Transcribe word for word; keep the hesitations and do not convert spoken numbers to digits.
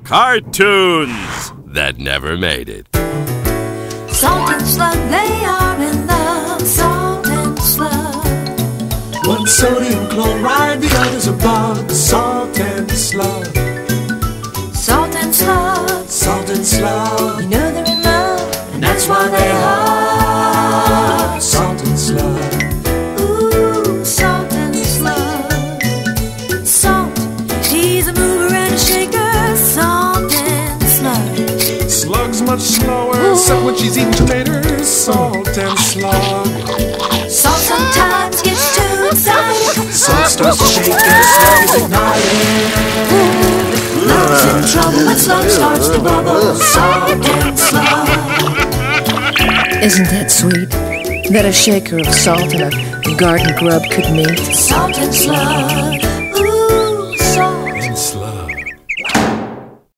cartoons that never made it. Salt and Slug, they are in love. Salt and Slug. One sodium chloride, the other's a bug. Salt and Slug. Salt and Slug. Salt and Slug. You know they're in love, and that's why they hug. Salt and Slug. Ooh, Salt and Slug. Salt, he's a mover and a shaker. Salt and Slug. Slug's much slower, except when she's eating tomatoes. Salt and Slug. Salt sometimes gets too excited. Salt starts to shake and Slug is ignited. Love's in trouble when Slug starts to bubble. Salt and Slug. Isn't that sweet? That a shaker of salt and a garden grub could meet? Salt and Slug.